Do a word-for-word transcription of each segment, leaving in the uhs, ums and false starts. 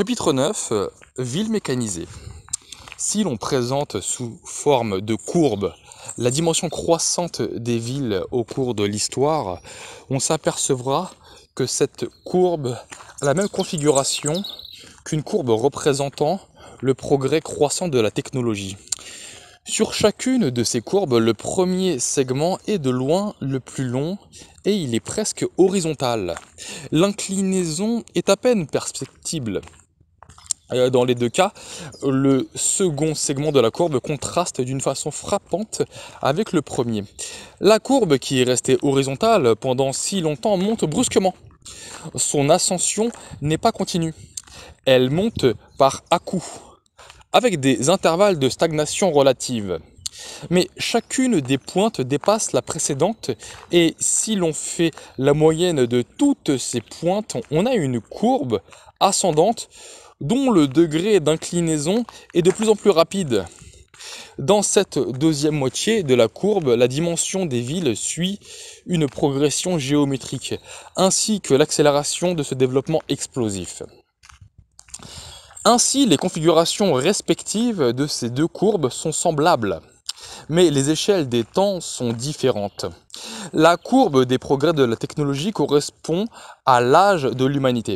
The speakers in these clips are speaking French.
Chapitre neuf, euh, Ville mécanisée. Si l'on présente sous forme de courbe la dimension croissante des villes au cours de l'histoire, on s'apercevra que cette courbe a la même configuration qu'une courbe représentant le progrès croissant de la technologie. Sur chacune de ces courbes, le premier segment est de loin le plus long et il est presque horizontal. L'inclinaison est à peine perceptible. Dans les deux cas, le second segment de la courbe contraste d'une façon frappante avec le premier. La courbe qui est restée horizontale pendant si longtemps monte brusquement. Son ascension n'est pas continue. Elle monte par à-coups, avec des intervalles de stagnation relative. Mais chacune des pointes dépasse la précédente et si l'on fait la moyenne de toutes ces pointes, on a une courbe ascendante dont le degré d'inclinaison est de plus en plus rapide. Dans cette deuxième moitié de la courbe, la dimension des villes suit une progression géométrique, ainsi que l'accélération de ce développement explosif. Ainsi, les configurations respectives de ces deux courbes sont semblables, mais les échelles des temps sont différentes. La courbe des progrès de la technologie correspond à l'âge de l'humanité.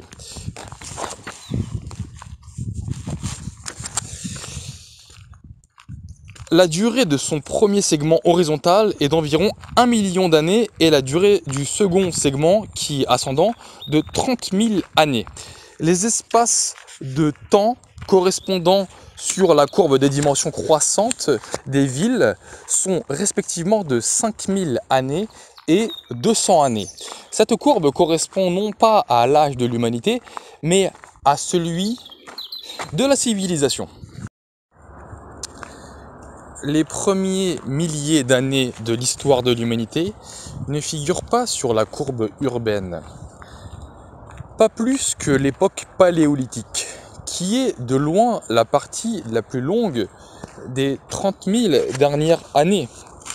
La durée de son premier segment horizontal est d'environ un million d'années et la durée du second segment, qui est ascendant, de trente mille années. Les espaces de temps correspondant sur la courbe des dimensions croissantes des villes sont respectivement de cinq mille années et deux cents années. Cette courbe correspond non pas à l'âge de l'humanité, mais à celui de la civilisation. Les premiers milliers d'années de l'histoire de l'humanité ne figurent pas sur la courbe urbaine. Pas plus que l'époque paléolithique, qui est de loin la partie la plus longue des trente mille dernières années.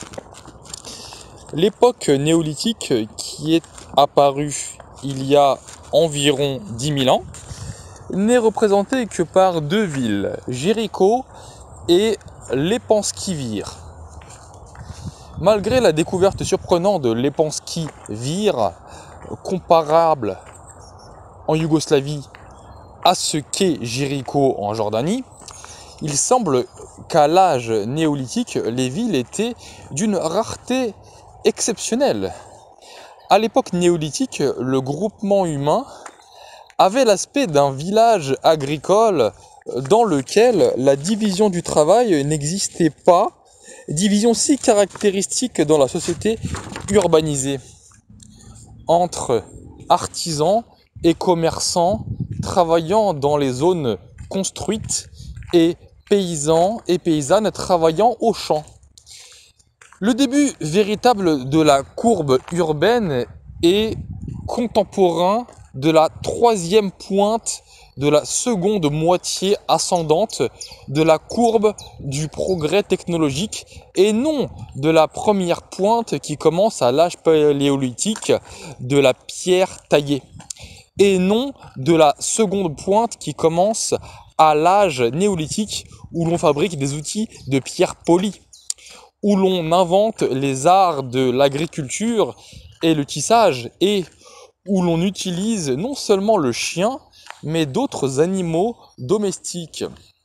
L'époque néolithique, qui est apparue il y a environ dix mille ans, n'est représentée que par deux villes, Jéricho et Lepenski-Vir. Malgré la découverte surprenante de Lepenski-Vir, comparable en Yougoslavie à ce qu'est Jéricho en Jordanie, il semble qu'à l'âge néolithique, les villes étaient d'une rareté exceptionnelle. À l'époque néolithique, le groupement humain avait l'aspect d'un village agricole dans lequel la division du travail n'existait pas, division si caractéristique dans la société urbanisée, entre artisans et commerçants travaillant dans les zones construites et paysans et paysannes travaillant aux champs. Le début véritable de la courbe urbaine est contemporain de la troisième pointe de la seconde moitié ascendante de la courbe du progrès technologique et non de la première pointe qui commence à l'âge paléolithique de la pierre taillée et non de la seconde pointe qui commence à l'âge néolithique où l'on fabrique des outils de pierre polie, où l'on invente les arts de l'agriculture et le tissage et où l'on utilise non seulement le chien, mais d'autres animaux domestiques.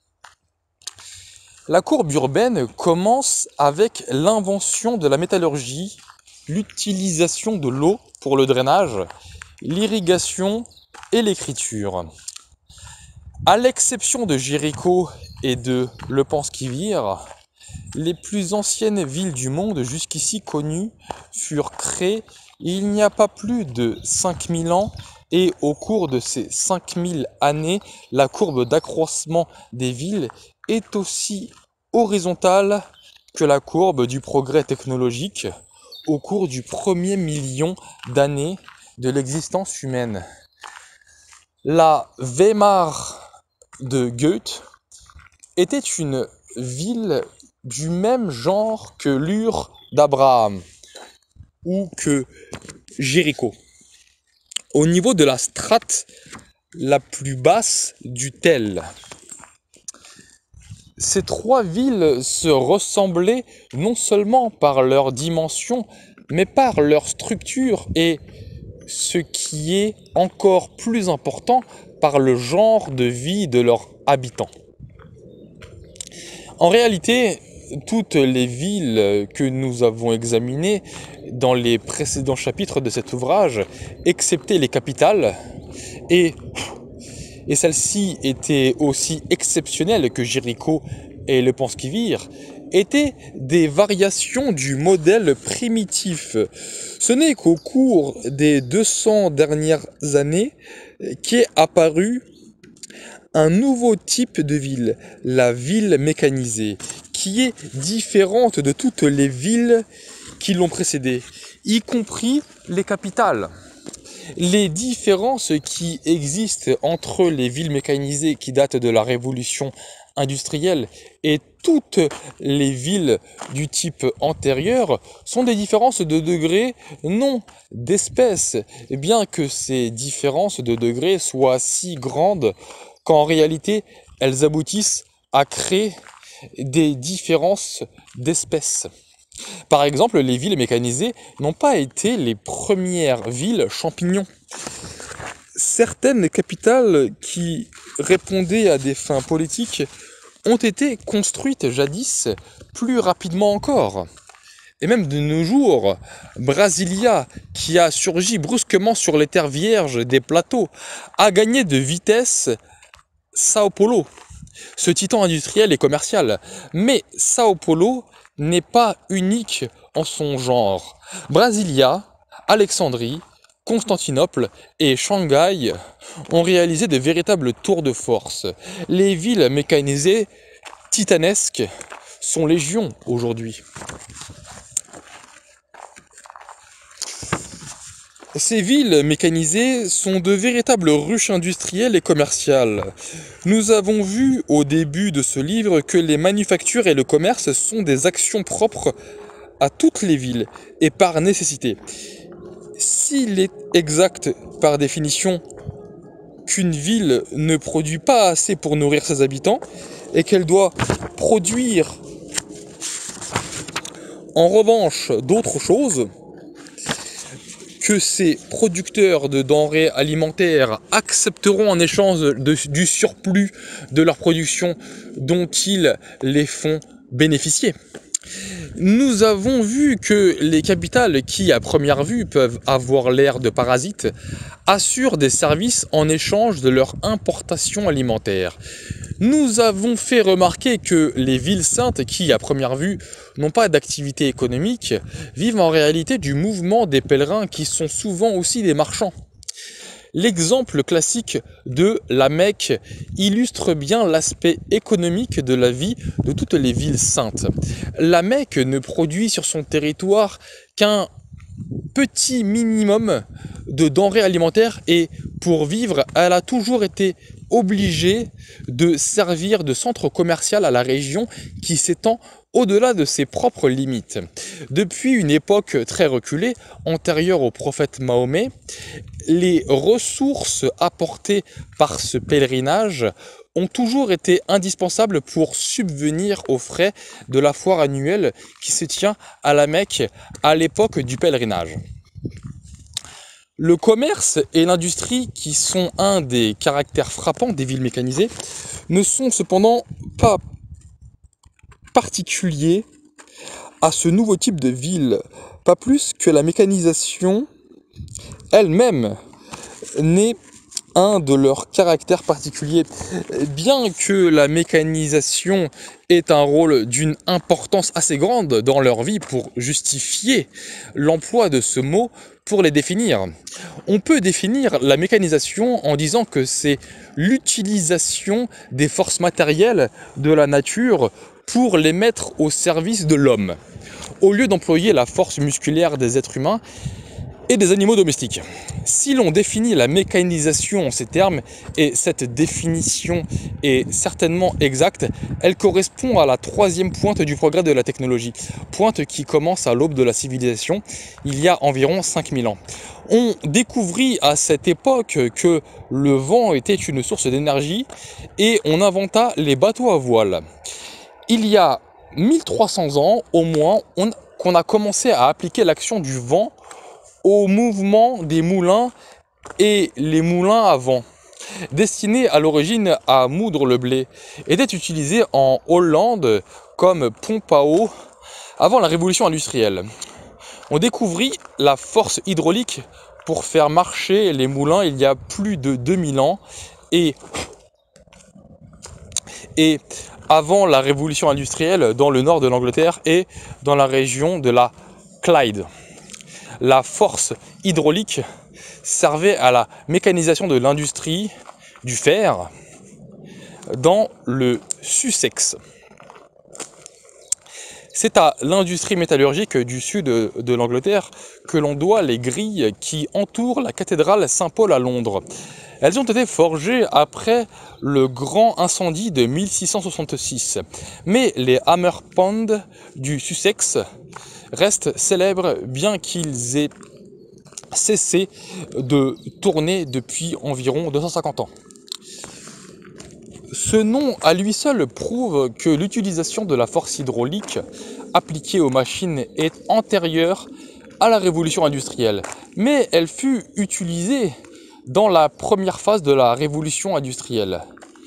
La courbe urbaine commence avec l'invention de la métallurgie, l'utilisation de l'eau pour le drainage, l'irrigation et l'écriture. À l'exception de Jéricho et de Lepenski-Vir, les plus anciennes villes du monde jusqu'ici connues furent créées il n'y a pas plus de cinq mille ans et au cours de ces cinq mille années, la courbe d'accroissement des villes est aussi horizontale que la courbe du progrès technologique au cours du premier million d'années de l'existence humaine. La Weimar de Goethe était une ville du même genre que l'Ur d'Abraham ou que Jéricho. Au niveau de la strate la plus basse du Tel. Ces trois villes se ressemblaient non seulement par leur dimension, mais par leur structure et, ce qui est encore plus important, par le genre de vie de leurs habitants. En réalité, toutes les villes que nous avons examinées dans les précédents chapitres de cet ouvrage, excepté les capitales, et, et celles-ci étaient aussi exceptionnelles que Jéricho et le Panskivir, étaient des variations du modèle primitif. Ce n'est qu'au cours des deux cents dernières années qu'est apparu un nouveau type de ville, la ville mécanisée, qui est différente de toutes les villes qui l'ont précédée, y compris les capitales. Les différences qui existent entre les villes mécanisées qui datent de la révolution industrielle et toutes les villes du type antérieur sont des différences de degré, non d'espèce, bien que ces différences de degré soient si grandes qu'en réalité elles aboutissent à créer des différences d'espèces. Par exemple, les villes mécanisées n'ont pas été les premières villes champignons. Certaines capitales qui répondaient à des fins politiques ont été construites jadis plus rapidement encore. Et même de nos jours, Brasilia, qui a surgi brusquement sur les terres vierges des plateaux, a gagné de vitesse Sao Paulo, ce titan industriel et commercial. Mais Sao Paulo n'est pas unique en son genre. Brasilia, Alexandrie, Constantinople et Shanghai ont réalisé de véritables tours de force. Les villes mécanisées titanesques sont légion aujourd'hui. Ces villes mécanisées sont de véritables ruches industrielles et commerciales. Nous avons vu au début de ce livre que les manufactures et le commerce sont des actions propres à toutes les villes et par nécessité. S'il est exact par définition qu'une ville ne produit pas assez pour nourrir ses habitants et qu'elle doit produire en revanche d'autres choses, que ces producteurs de denrées alimentaires accepteront en échange de, du surplus de leur production dont ils les font bénéficier. Nous avons vu que les capitales qui, à première vue, peuvent avoir l'air de parasites, assurent des services en échange de leur importation alimentaire. Nous avons fait remarquer que les villes saintes qui, à première vue, n'ont pas d'activité économique, vivent en réalité du mouvement des pèlerins qui sont souvent aussi des marchands. L'exemple classique de la Mecque illustre bien l'aspect économique de la vie de toutes les villes saintes. La Mecque ne produit sur son territoire qu'un petit minimum de denrées alimentaires et pour vivre, elle a toujours été obligée de servir de centre commercial à la région qui s'étend au-delà de ses propres limites. Depuis une époque très reculée, antérieure au prophète Mahomet, les ressources apportées par ce pèlerinage ont toujours été indispensables pour subvenir aux frais de la foire annuelle qui se tient à la Mecque à l'époque du pèlerinage. Le commerce et l'industrie, qui sont un des caractères frappants des villes mécanisées, ne sont cependant pas particuliers à ce nouveau type de ville, pas plus que la mécanisation elle-même n'est un de leurs caractères particuliers. Bien que la mécanisation ait un rôle d'une importance assez grande dans leur vie pour justifier l'emploi de ce mot pour les définir. On peut définir la mécanisation en disant que c'est l'utilisation des forces matérielles de la nature pour les mettre au service de l'homme. Au lieu d'employer la force musculaire des êtres humains, et des animaux domestiques. Si l'on définit la mécanisation en ces termes, et cette définition est certainement exacte, elle correspond à la troisième pointe du progrès de la technologie, pointe qui commence à l'aube de la civilisation, il y a environ cinq mille ans. On découvrit à cette époque que le vent était une source d'énergie et on inventa les bateaux à voile. Il y a mille trois cents ans au moins, on, qu'on a commencé à appliquer l'action du vent au mouvement des moulins et les moulins à vent, destinés à l'origine à moudre le blé, étaient utilisés en Hollande comme pompe à eau avant la révolution industrielle. On découvrit la force hydraulique pour faire marcher les moulins il y a plus de deux mille ans et, et avant la révolution industrielle dans le nord de l'Angleterre et dans la région de la Clyde. La force hydraulique servait à la mécanisation de l'industrie du fer dans le Sussex. C'est à l'industrie métallurgique du sud de l'Angleterre que l'on doit les grilles qui entourent la cathédrale Saint-Paul à Londres. Elles ont été forgées après le grand incendie de mille six cent soixante-six. Mais les hammer pound du Sussex restent célèbres bien qu'ils aient cessé de tourner depuis environ deux cent cinquante ans. Ce nom à lui seul prouve que l'utilisation de la force hydraulique appliquée aux machines est antérieure à la révolution industrielle, mais elle fut utilisée dans la première phase de la révolution industrielle.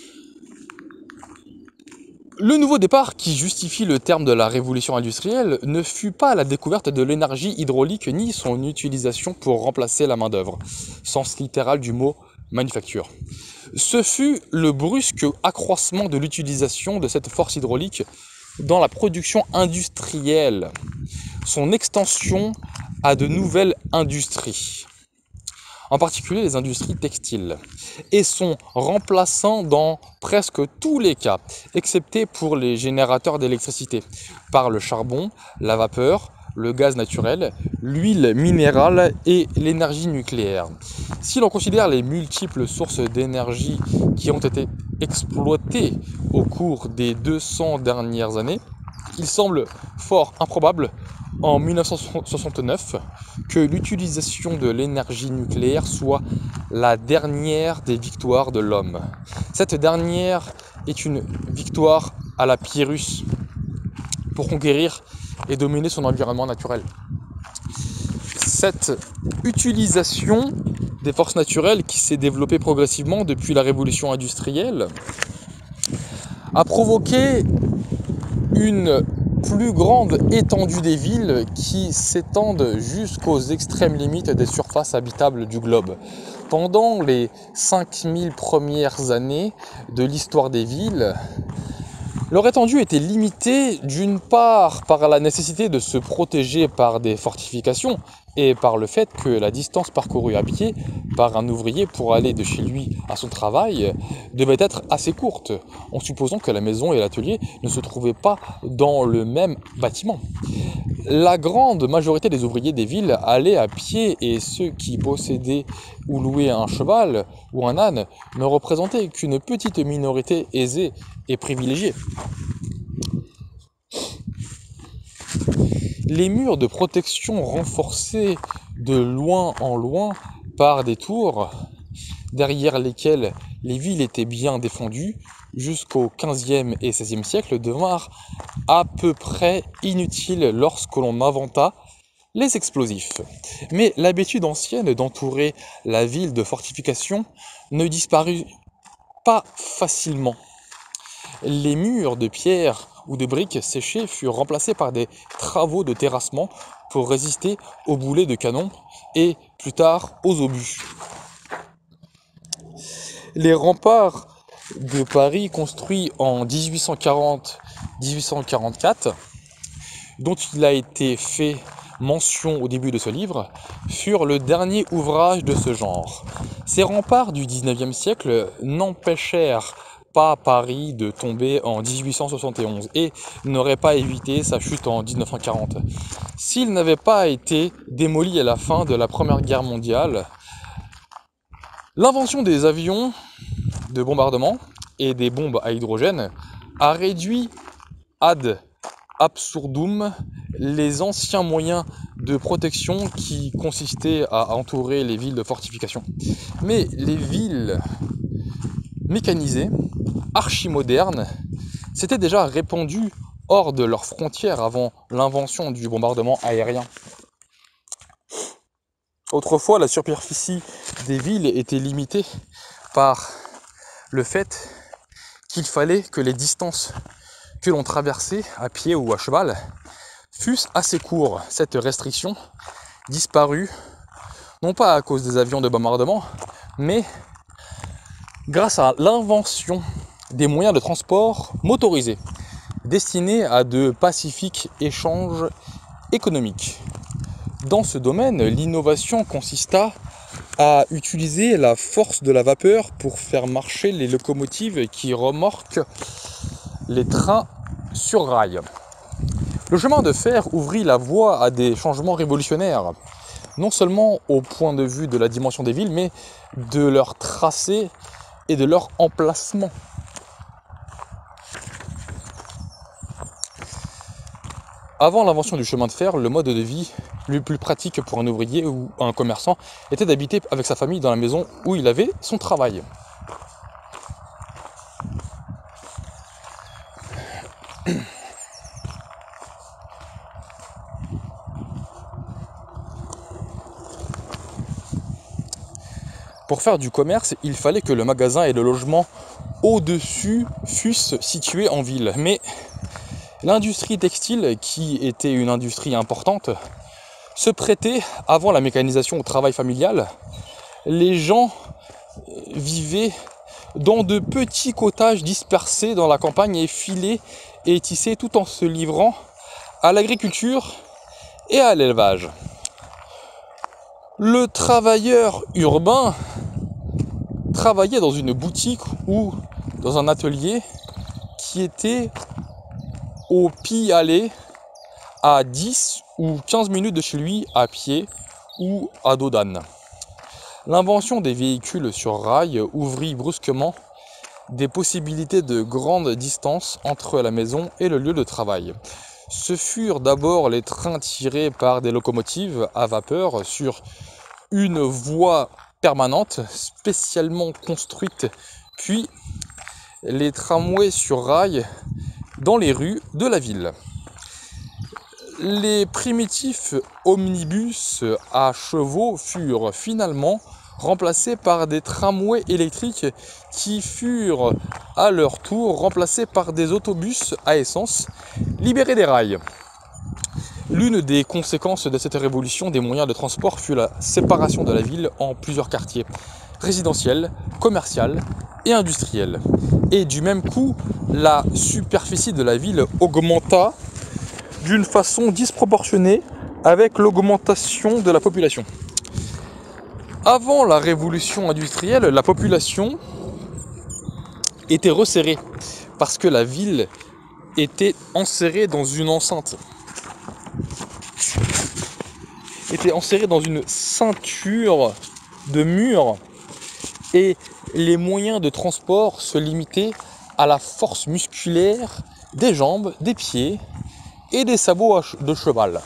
Le nouveau départ qui justifie le terme de la révolution industrielle ne fut pas la découverte de l'énergie hydraulique ni son utilisation pour remplacer la main-d'œuvre, sens littéral du mot manufacture. Ce fut le brusque accroissement de l'utilisation de cette force hydraulique dans la production industrielle, son extension à de nouvelles industries, en particulier les industries textiles, et son remplaçant dans presque tous les cas, excepté pour les générateurs d'électricité, par le charbon, la vapeur, le gaz naturel, l'huile minérale et l'énergie nucléaire. Si l'on considère les multiples sources d'énergie qui ont été exploitées au cours des deux cents dernières années, il semble fort improbable en mille neuf cent soixante-neuf que l'utilisation de l'énergie nucléaire soit la dernière des victoires de l'homme. Cette dernière est une victoire à la Pyrrhus pour conquérir et dominer son environnement naturel. Cette utilisation des forces naturelles qui s'est développée progressivement depuis la révolution industrielle a provoqué une plus grande étendue des villes qui s'étendent jusqu'aux extrêmes limites des surfaces habitables du globe. Pendant les cinq mille premières années de l'histoire des villes, leur étendue était limitée d'une part par la nécessité de se protéger par des fortifications et par le fait que la distance parcourue à pied par un ouvrier pour aller de chez lui à son travail devait être assez courte, en supposant que la maison et l'atelier ne se trouvaient pas dans le même bâtiment. La grande majorité des ouvriers des villes allaient à pied et ceux qui possédaient ou louaient un cheval ou un âne ne représentaient qu'une petite minorité aisée et privilégiée. Les murs de protection renforcés de loin en loin par des tours, derrière lesquelles les villes étaient bien défendues, jusqu'au quinzième et seizième siècle, devinrent à peu près inutiles lorsque l'on inventa les explosifs. Mais l'habitude ancienne d'entourer la ville de fortifications ne disparut pas facilement. Les murs de pierre ou de briques séchées furent remplacés par des travaux de terrassement pour résister aux boulets de canon et plus tard aux obus. Les remparts de Paris construits en dix-huit cent quarante à dix-huit cent quarante-quatre, dont il a été fait mention au début de ce livre, furent le dernier ouvrage de ce genre. Ces remparts du dix-neuvième siècle n'empêchèrent pas Paris de tomber en mille huit cent soixante et onze et n'aurait pas évité sa chute en mille neuf cent quarante. S'il n'avait pas été démoli à la fin de la Première Guerre mondiale, l'invention des avions de bombardement et des bombes à hydrogène a réduit ad absurdum les anciens moyens de protection qui consistaient à entourer les villes de fortification. Mais les villes mécanisées, archi-modernes, s'étaient déjà répandues hors de leurs frontières avant l'invention du bombardement aérien. Autrefois, la superficie des villes était limitée par le fait qu'il fallait que les distances que l'on traversait à pied ou à cheval fussent assez courts. Cette restriction disparut, non pas à cause des avions de bombardement, mais grâce à l'invention des moyens de transport motorisés, destinés à de pacifiques échanges économiques. Dans ce domaine, l'innovation consista à utiliser la force de la vapeur pour faire marcher les locomotives qui remorquent les trains sur rail. Le chemin de fer ouvrit la voie à des changements révolutionnaires, non seulement au point de vue de la dimension des villes, mais de leur tracé et de leur emplacement. Avant l'invention du chemin de fer, le mode de vie le plus pratique pour un ouvrier ou un commerçant était d'habiter avec sa famille dans la maison où il avait son travail. Pour faire du commerce, il fallait que le magasin et le logement au-dessus fussent situés en ville. Mais l'industrie textile, qui était une industrie importante, se prêtait, avant la mécanisation, au travail familial. Les gens vivaient dans de petits cottages dispersés dans la campagne et filés et tissés tout en se livrant à l'agriculture et à l'élevage. Le travailleur urbain travaillait dans une boutique ou dans un atelier qui était au pis-aller à dix ou quinze minutes de chez lui à pied ou à dos d'âne. L'invention des véhicules sur rail ouvrit brusquement des possibilités de grande distance entre la maison et le lieu de travail. Ce furent d'abord les trains tirés par des locomotives à vapeur sur une voie permanente spécialement construite, puis les tramways sur rail dans les rues de la ville. Les primitifs omnibus à chevaux furent finalement remplacés par des tramways électriques qui furent à leur tour remplacés par des autobus à essence libérés des rails. L'une des conséquences de cette révolution des moyens de transport fut la séparation de la ville en plusieurs quartiers, résidentiels, commerciaux et industriels. Et du même coup, la superficie de la ville augmenta d'une façon disproportionnée avec l'augmentation de la population. Avant la révolution industrielle, la population était resserrée parce que la ville était enserrée dans une enceinte. était enserrée dans une ceinture de murs et les moyens de transport se limitaient à la force musculaire des jambes, des pieds et des sabots de cheval.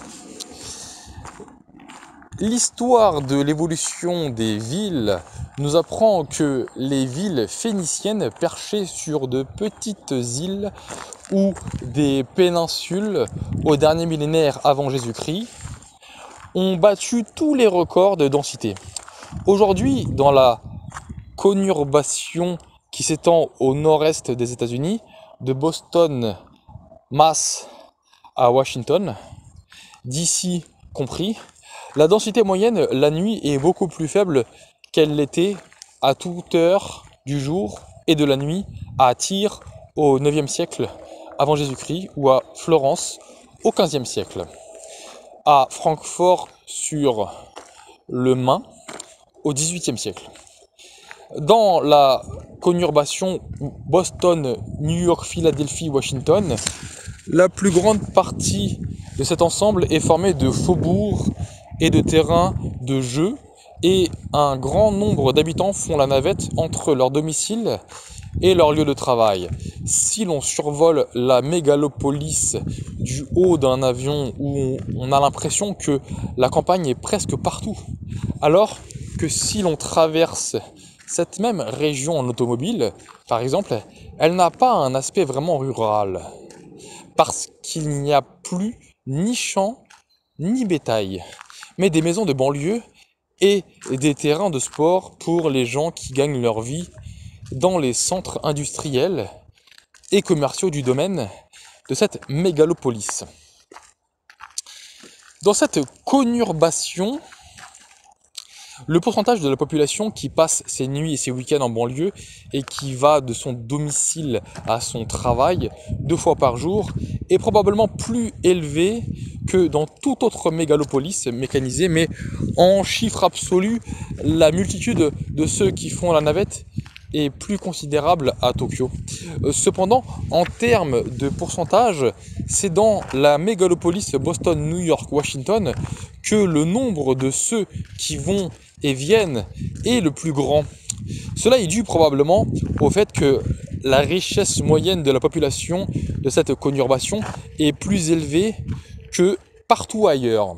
L'histoire de l'évolution des villes nous apprend que les villes phéniciennes perchées sur de petites îles ou des péninsules au dernier millénaire avant Jésus-Christ ont battu tous les records de densité. Aujourd'hui, dans la conurbation qui s'étend au nord-est des États-Unis, de Boston, Mass à Washington, D C compris, la densité moyenne la nuit est beaucoup plus faible qu'elle l'était à toute heure du jour et de la nuit à Tyr au neuvième siècle avant Jésus-Christ ou à Florence au quinzième siècle, à Francfort sur le Main au dix-huitième siècle. Dans la conurbation Boston, New York, Philadelphie, Washington, la plus grande partie de cet ensemble est formée de faubourgs et de terrains de jeu, et un grand nombre d'habitants font la navette entre leur domicile et leur lieu de travail. Si l'on survole la mégalopolis du haut d'un avion, où on a l'impression que la campagne est presque partout, alors que si l'on traverse cette même région en automobile, par exemple, elle n'a pas un aspect vraiment rural, parce qu'il n'y a plus ni champs ni bétail, mais des maisons de banlieue et des terrains de sport pour les gens qui gagnent leur vie dans les centres industriels et commerciaux du domaine de cette mégalopolis. Dans cette conurbation, le pourcentage de la population qui passe ses nuits et ses week-ends en banlieue et qui va de son domicile à son travail deux fois par jour est probablement plus élevé que dans toute autre mégalopolis mécanisée, mais en chiffre absolu, la multitude de ceux qui font la navette est plus considérable à Tokyo. Cependant, en termes de pourcentage, c'est dans la mégalopolis Boston, New York, Washington que le nombre de ceux qui vont et viennent est le plus grand. Cela est dû probablement au fait que la richesse moyenne de la population de cette conurbation est plus élevée que partout ailleurs.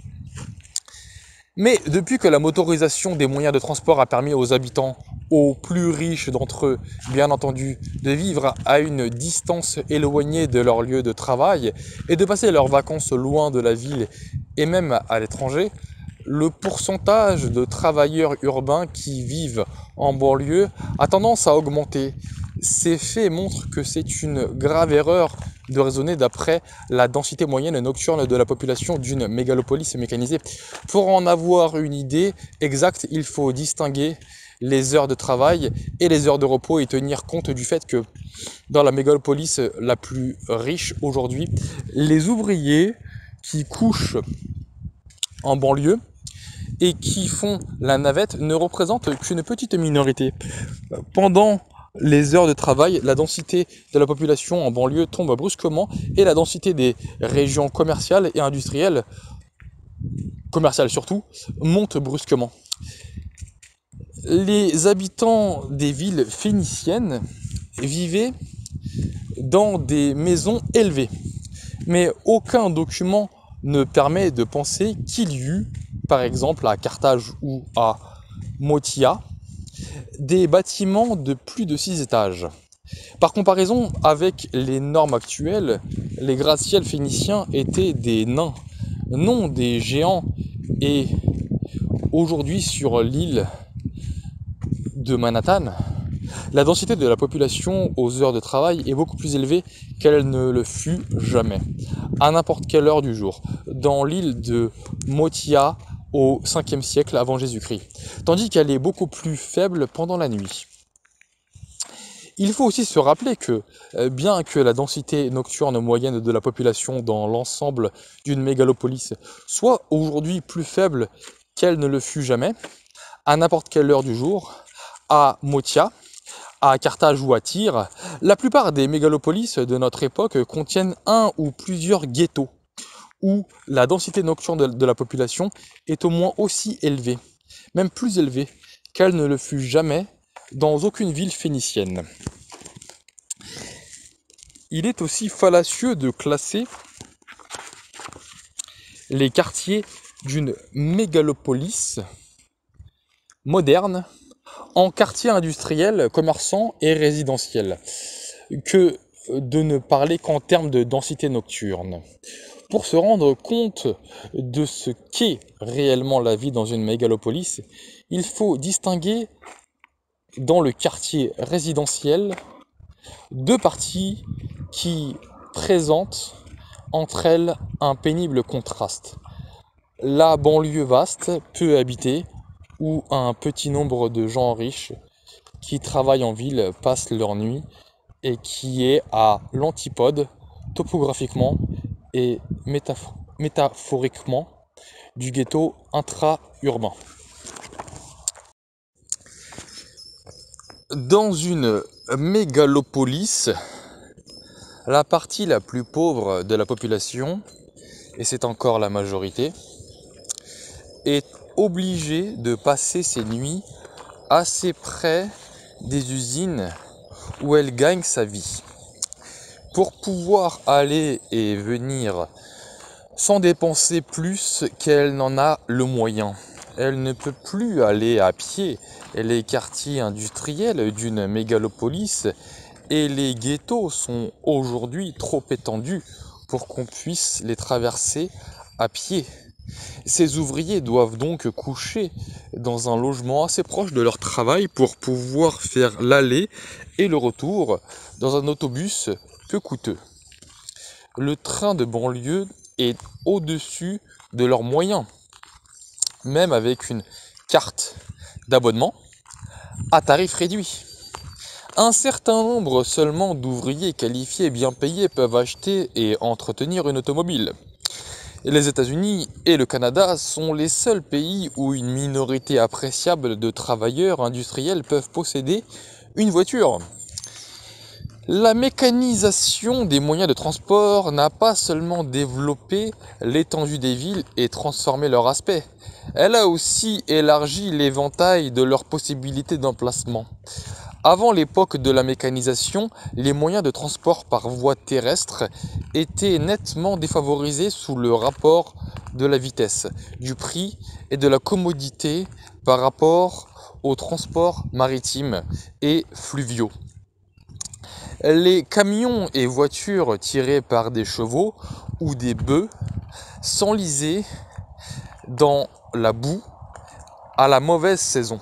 Mais depuis que la motorisation des moyens de transport a permis aux habitants, aux plus riches d'entre eux, bien entendu, de vivre à une distance éloignée de leur lieu de travail et de passer leurs vacances loin de la ville et même à l'étranger, le pourcentage de travailleurs urbains qui vivent en banlieue a tendance à augmenter. Ces faits montrent que c'est une grave erreur de raisonner d'après la densité moyenne nocturne de la population d'une mégalopolis mécanisée. Pour en avoir une idée exacte, il faut distinguer les heures de travail et les heures de repos et tenir compte du fait que dans la mégalopolis la plus riche aujourd'hui, les ouvriers qui couchent en banlieue et qui font la navette ne représentent qu'une petite minorité. Pendant les heures de travail, la densité de la population en banlieue tombe brusquement et la densité des régions commerciales et industrielles, commerciales surtout, monte brusquement. Les habitants des villes phéniciennes vivaient dans des maisons élevées, mais aucun document ne permet de penser qu'il y eut, par exemple à Carthage ou à Motia, des bâtiments de plus de six étages. Par comparaison avec les normes actuelles, les gratte-ciels phéniciens étaient des nains, non des géants, et aujourd'hui sur l'île de Manhattan, la densité de la population aux heures de travail est beaucoup plus élevée qu'elle ne le fut jamais, à n'importe quelle heure du jour, dans l'île de Motia au cinquième siècle avant Jésus-Christ, tandis qu'elle est beaucoup plus faible pendant la nuit. Il faut aussi se rappeler que, bien que la densité nocturne moyenne de la population dans l'ensemble d'une mégalopolis soit aujourd'hui plus faible qu'elle ne le fut jamais, à n'importe quelle heure du jour, à Motia, à Carthage ou à Tyr, la plupart des mégalopolis de notre époque contiennent un ou plusieurs ghettos, où la densité nocturne de, de la population est au moins aussi élevée, même plus élevée qu'elle ne le fut jamais dans aucune ville phénicienne. Il est aussi fallacieux de classer les quartiers d'une mégalopolis moderne en quartiers industriels, commerçants et résidentiels, que de ne parler qu'en termes de densité nocturne. Pour se rendre compte de ce qu'est réellement la vie dans une mégalopolis, il faut distinguer dans le quartier résidentiel deux parties qui présentent entre elles un pénible contraste. La banlieue vaste, peu habitée, où un petit nombre de gens riches qui travaillent en ville passent leur nuit et qui est à l'antipode, topographiquement et métaphor- métaphoriquement, du ghetto intra-urbain. Dans une mégalopolis, la partie la plus pauvre de la population, et c'est encore la majorité, est obligée de passer ses nuits assez près des usines où elle gagne sa vie. Pour pouvoir aller et venir sans dépenser plus qu'elle n'en a le moyen. Elle ne peut plus aller à pied. Les quartiers industriels d'une mégalopolis et les ghettos sont aujourd'hui trop étendus pour qu'on puisse les traverser à pied. Ces ouvriers doivent donc coucher dans un logement assez proche de leur travail pour pouvoir faire l'aller et le retour dans un autobus peu coûteux. Le train de banlieue est au-dessus de leurs moyens, même avec une carte d'abonnement à tarif réduit. Un certain nombre seulement d'ouvriers qualifiés et bien payés peuvent acheter et entretenir une automobile. Les États-Unis et le Canada sont les seuls pays où une minorité appréciable de travailleurs industriels peuvent posséder une voiture. La mécanisation des moyens de transport n'a pas seulement développé l'étendue des villes et transformé leur aspect, elle a aussi élargi l'éventail de leurs possibilités d'emplacement. Avant l'époque de la mécanisation, les moyens de transport par voie terrestre étaient nettement défavorisés sous le rapport de la vitesse, du prix et de la commodité par rapport aux transports maritimes et fluviaux. Les camions et voitures tirés par des chevaux ou des bœufs s'enlisaient dans la boue à la mauvaise saison.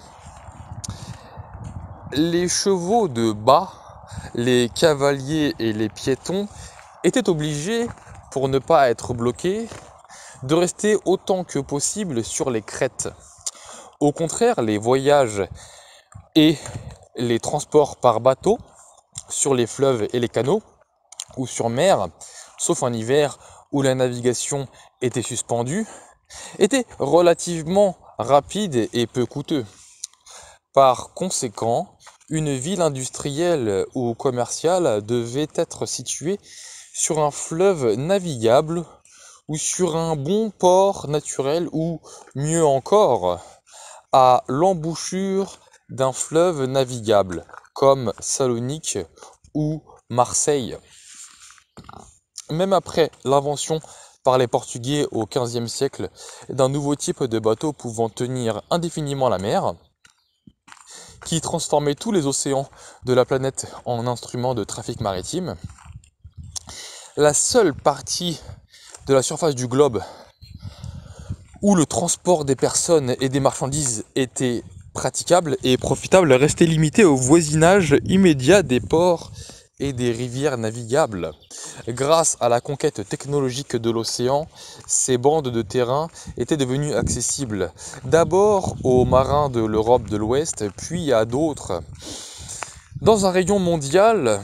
Les chevaux de bas, les cavaliers et les piétons étaient obligés, pour ne pas être bloqués, de rester autant que possible sur les crêtes. Au contraire, les voyages et les transports par bateau sur les fleuves et les canaux ou sur mer, sauf en hiver où la navigation était suspendue, étaient relativement rapides et peu coûteux. Par conséquent, une ville industrielle ou commerciale devait être située sur un fleuve navigable ou sur un bon port naturel ou, mieux encore, à l'embouchure d'un fleuve navigable, comme Salonique ou Marseille. Même après l'invention par les Portugais au quinzième siècle d'un nouveau type de bateau pouvant tenir indéfiniment la mer, qui transformait tous les océans de la planète en instruments de trafic maritime, la seule partie de la surface du globe où le transport des personnes et des marchandises était praticable et profitable restait limitée au voisinage immédiat des ports et des rivières navigables. Grâce à la conquête technologique de l'océan, ces bandes de terrain étaient devenues accessibles d'abord aux marins de l'Europe de l'Ouest, puis à d'autres. Dans un rayon mondial,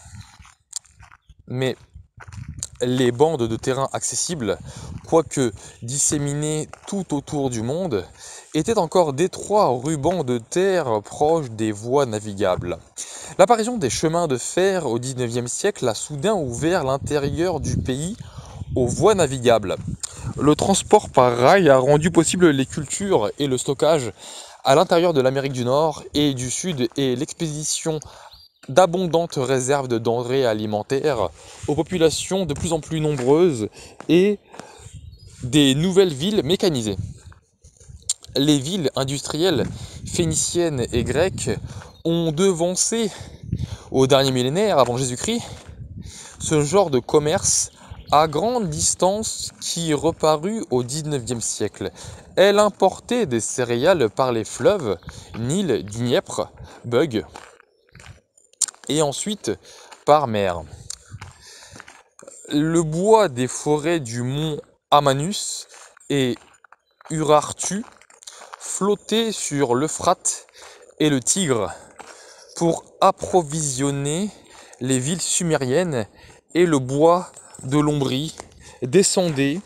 mais les bandes de terrain accessibles, quoique disséminées tout autour du monde, étaient encore d'étroits rubans de terre proches des voies navigables. L'apparition des chemins de fer au dix-neuvième siècle a soudain ouvert l'intérieur du pays aux voies navigables. Le transport par rail a rendu possible les cultures et le stockage à l'intérieur de l'Amérique du Nord et du Sud et l'expédition d'abondantes réserves de denrées alimentaires aux populations de plus en plus nombreuses et des nouvelles villes mécanisées. Les villes industrielles phéniciennes et grecques ont devancé au dernier millénaire avant Jésus-Christ ce genre de commerce à grande distance qui reparut au dix-neuvième siècle. Elle importait des céréales par les fleuves Nil, Dniepr, Bug, et ensuite par mer. Le bois des forêts du mont Amanus et Urartu flottait sur l'Euphrate et le Tigre pour approvisionner les villes sumériennes, et le bois de l'Ombrie descendait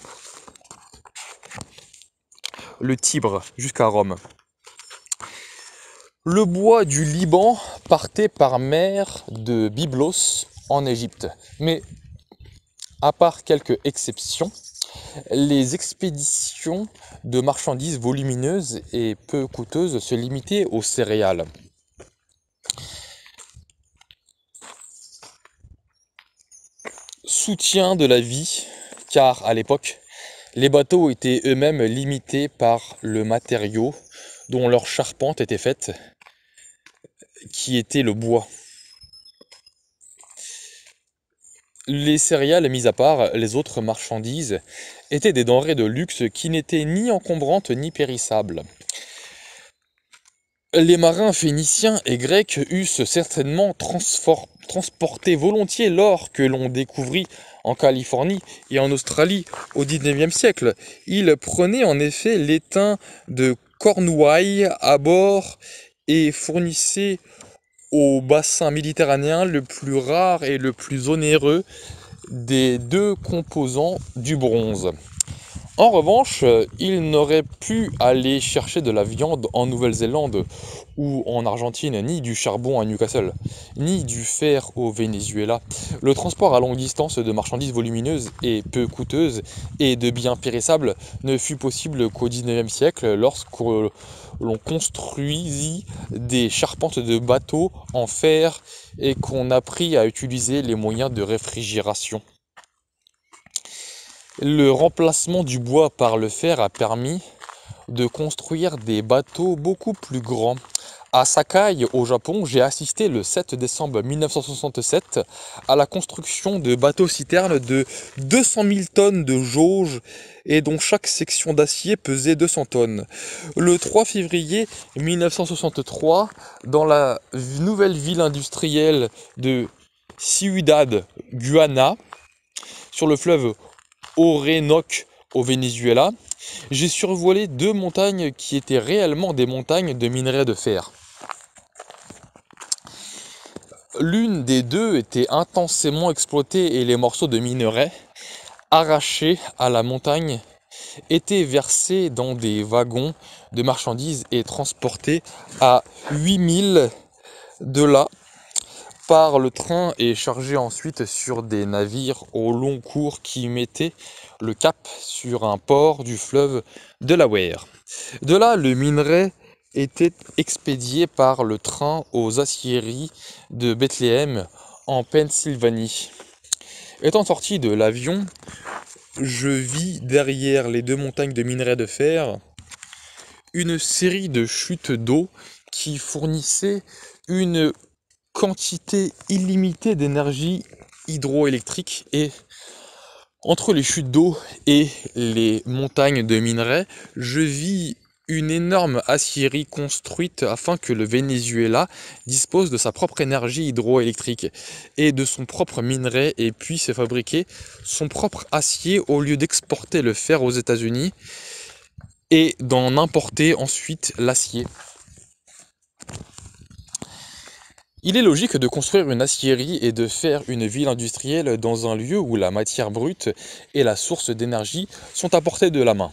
le Tibre jusqu'à Rome. Le bois du Liban partait par mer de Byblos en Égypte. Mais à part quelques exceptions, les expéditions de marchandises volumineuses et peu coûteuses se limitaient aux céréales. Soutien de la vie, car à l'époque, les bateaux étaient eux-mêmes limités par le matériau dont leur charpente était faite, qui était le bois. Les céréales mis à part, les autres marchandises étaient des denrées de luxe qui n'étaient ni encombrantes ni périssables. Les marins phéniciens et grecs eussent certainement transporté volontiers l'or que l'on découvrit en Californie et en Australie au dix-neuvième siècle. Ils prenaient en effet l'étain de Cornouailles à bord et fournissaient au bassin méditerranéen le plus rare et le plus onéreux des deux composants du bronze. En revanche, ils n'auraient pu aller chercher de la viande en Nouvelle-Zélande ou en Argentine, ni du charbon à Newcastle, ni du fer au Venezuela. Le transport à longue distance de marchandises volumineuses et peu coûteuses et de biens périssables ne fut possible qu'au dix-neuvième siècle, lorsque l'on construisit des charpentes de bateaux en fer et qu'on apprit à utiliser les moyens de réfrigération. Le remplacement du bois par le fer a permis de construire des bateaux beaucoup plus grands. À Sakai, au Japon, j'ai assisté le sept décembre mille neuf cent soixante-sept à la construction de bateaux-citernes de deux cent mille tonnes de jauge et dont chaque section d'acier pesait deux cents tonnes. Le trois février mille neuf cent soixante-trois, dans la nouvelle ville industrielle de Ciudad Guana, sur le fleuve Orénoque au Venezuela, j'ai survolé deux montagnes qui étaient réellement des montagnes de minerais de fer. L'une des deux était intensément exploitée et les morceaux de minerais arrachés à la montagne étaient versés dans des wagons de marchandises et transportés à huit milles de là par le train et chargés ensuite sur des navires au long cours qui mettaient le cap sur un port du fleuve Delaware. De là, le minerai était expédié par le train aux aciéries de Bethléem en Pennsylvanie. Étant sorti de l'avion, je vis derrière les deux montagnes de minerai de fer une série de chutes d'eau qui fournissaient une quantité illimitée d'énergie hydroélectrique, et entre les chutes d'eau et les montagnes de minerais, je vis une énorme aciérie construite afin que le Venezuela dispose de sa propre énergie hydroélectrique et de son propre minerai et puisse fabriquer son propre acier au lieu d'exporter le fer aux États-Unis et d'en importer ensuite l'acier. Il est logique de construire une aciérie et de faire une ville industrielle dans un lieu où la matière brute et la source d'énergie sont à portée de la main.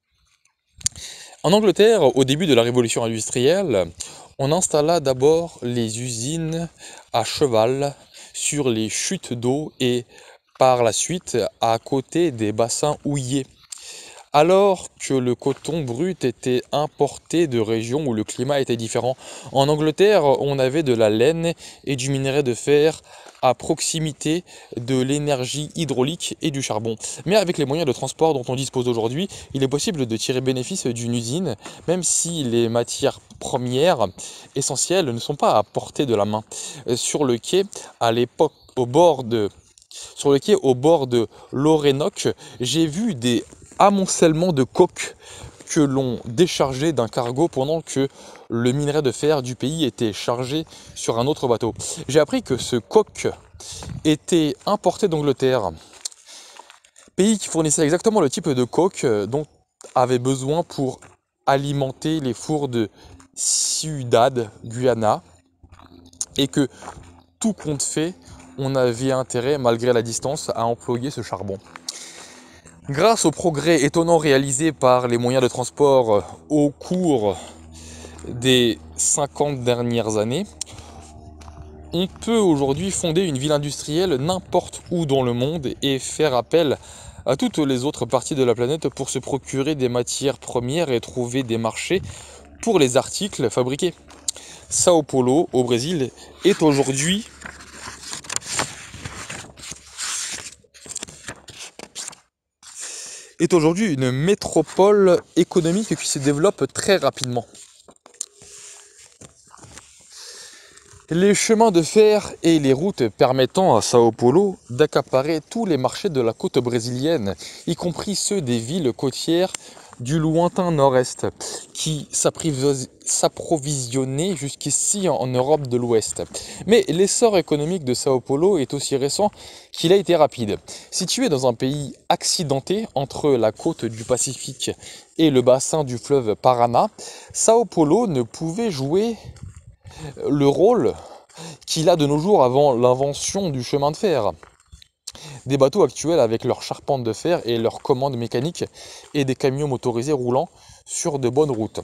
En Angleterre, au début de la révolution industrielle, on installa d'abord les usines à cheval sur les chutes d'eau et par la suite à côté des bassins houillers. Alors que le coton brut était importé de régions où le climat était différent. En Angleterre, on avait de la laine et du minerai de fer à proximité de l'énergie hydraulique et du charbon. Mais avec les moyens de transport dont on dispose aujourd'hui, il est possible de tirer bénéfice d'une usine, même si les matières premières essentielles ne sont pas à portée de la main. Sur le quai, à l'époque, au bord de, sur le quai au bord de l'Orénoque, j'ai vu des amoncellement de coques que l'on déchargeait d'un cargo pendant que le minerai de fer du pays était chargé sur un autre bateau. J'ai appris que ce coke était importé d'Angleterre, pays qui fournissait exactement le type de coke dont avait besoin pour alimenter les fours de Ciudad Guana, et que tout compte fait, on avait intérêt, malgré la distance, à employer ce charbon. Grâce aux progrès étonnants réalisés par les moyens de transport au cours des cinquante dernières années, on peut aujourd'hui fonder une ville industrielle n'importe où dans le monde et faire appel à toutes les autres parties de la planète pour se procurer des matières premières et trouver des marchés pour les articles fabriqués. Sao Paulo, au Brésil, est aujourd'hui est aujourd'hui une métropole économique qui se développe très rapidement. Les chemins de fer et les routes permettant à Sao Paulo d'accaparer tous les marchés de la côte brésilienne, y compris ceux des villes côtières du lointain nord-est, qui s'approvisionnaient jusqu'ici en Europe de l'Ouest. Mais l'essor économique de Sao Paulo est aussi récent qu'il a été rapide. Situé dans un pays accidenté entre la côte du Pacifique et le bassin du fleuve Paraná, Sao Paulo ne pouvait jouer le rôle qu'il a de nos jours avant l'invention du chemin de fer. Des bateaux actuels avec leurs charpentes de fer et leurs commandes mécaniques et des camions motorisés roulant sur de bonnes routes.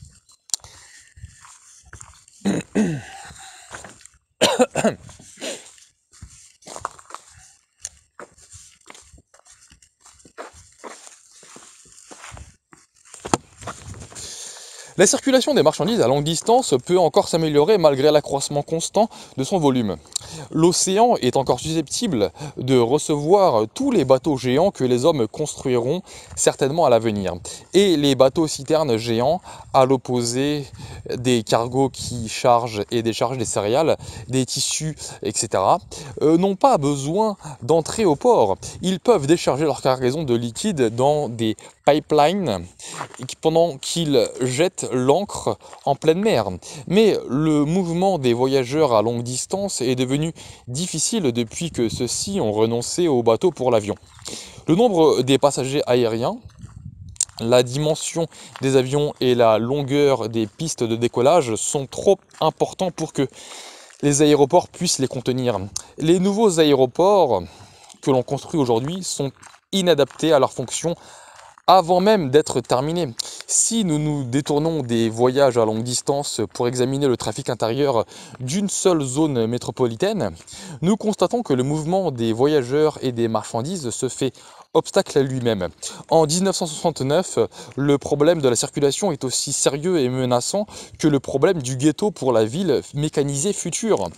La circulation des marchandises à longue distance peut encore s'améliorer malgré l'accroissement constant de son volume. L'océan est encore susceptible de recevoir tous les bateaux géants que les hommes construiront certainement à l'avenir. Et les bateaux citernes géants, à l'opposé des cargos qui chargent et déchargent des céréales, des tissus, et cetera, euh, n'ont pas besoin d'entrer au port. Ils peuvent décharger leur cargaison de liquide dans des pipelines pendant qu'ils jettent l'ancre en pleine mer. Mais le mouvement des voyageurs à longue distance est devenu difficile depuis que ceux-ci ont renoncé au bateau pour l'avion. Le nombre des passagers aériens, la dimension des avions et la longueur des pistes de décollage sont trop importants pour que les aéroports puissent les contenir. Les nouveaux aéroports que l'on construit aujourd'hui sont inadaptés à leur fonction avant même d'être terminés. Si nous nous détournons des voyages à longue distance pour examiner le trafic intérieur d'une seule zone métropolitaine, nous constatons que le mouvement des voyageurs et des marchandises se fait obstacle à lui-même. En mille neuf cent soixante-neuf, le problème de la circulation est aussi sérieux et menaçant que le problème du ghetto pour la ville mécanisée future.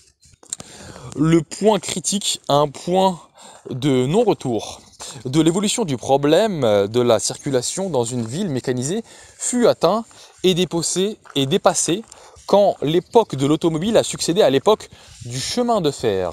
Le point critique, un point de non-retour de l'évolution du problème de la circulation dans une ville mécanisée fut atteint et dépassé, et dépassé quand l'époque de l'automobile a succédé à l'époque du chemin de fer.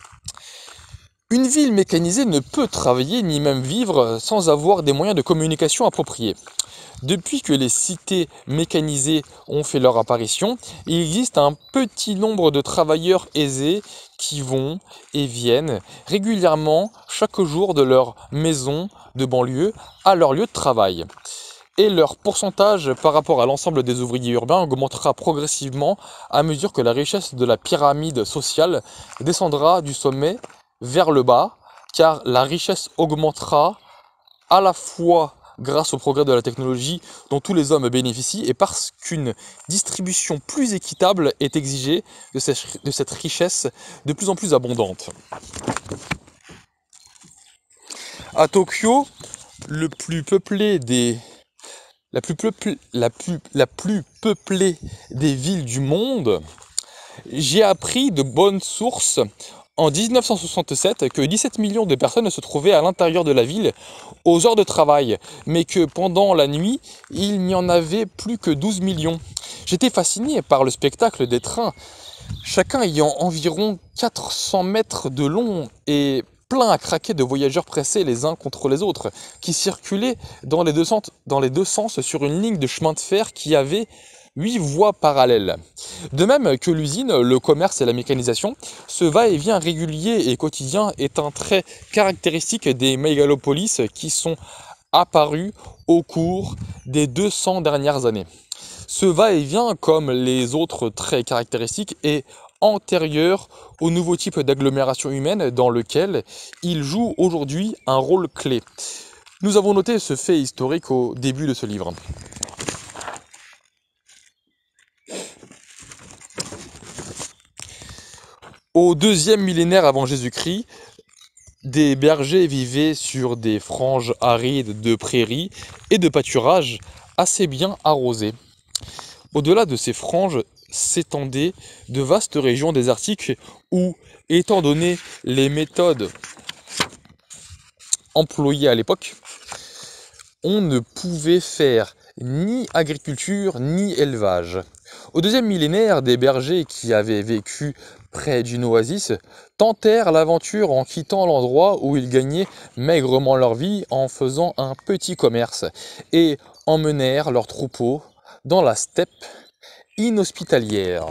Une ville mécanisée ne peut travailler ni même vivre sans avoir des moyens de communication appropriés. Depuis que les cités mécanisées ont fait leur apparition, il existe un petit nombre de travailleurs aisés qui vont et viennent régulièrement chaque jour de leur maison de banlieue à leur lieu de travail. Et leur pourcentage par rapport à l'ensemble des ouvriers urbains augmentera progressivement à mesure que la richesse de la pyramide sociale descendra du sommet vers le bas, car la richesse augmentera à la fois grâce au progrès de la technologie dont tous les hommes bénéficient et parce qu'une distribution plus équitable est exigée de cette, de cette richesse de plus en plus abondante. À Tokyo, le plus peuplé des, la, plus peuplé, la, plus, la plus peuplée des villes du monde, j'ai appris de bonnes sources en mille neuf cent soixante-sept que dix-sept millions de personnes se trouvaient à l'intérieur de la ville aux heures de travail, mais que pendant la nuit, il n'y en avait plus que douze millions. J'étais fasciné par le spectacle des trains, chacun ayant environ quatre cents mètres de long et plein à craquer de voyageurs pressés les uns contre les autres, qui circulaient dans les deux sens, dans les deux sens sur une ligne de chemin de fer qui avait huit voies parallèles. De même que l'usine, le commerce et la mécanisation, ce va-et-vient régulier et quotidien est un trait caractéristique des mégalopolis qui sont apparus au cours des deux cents dernières années. Ce va-et-vient, comme les autres traits caractéristiques, est antérieur au nouveau type d'agglomération humaine dans lequel il joue aujourd'hui un rôle clé. Nous avons noté ce fait historique au début de ce livre. Au deuxième millénaire avant Jésus-Christ, des bergers vivaient sur des franges arides de prairies et de pâturages assez bien arrosés. Au-delà de ces franges s'étendaient de vastes régions désertiques où, étant donné les méthodes employées à l'époque, on ne pouvait faire ni agriculture ni élevage. Au deuxième millénaire, des bergers qui avaient vécu près d'une oasis tentèrent l'aventure en quittant l'endroit où ils gagnaient maigrement leur vie en faisant un petit commerce et emmenèrent leurs troupeaux dans la steppe inhospitalière.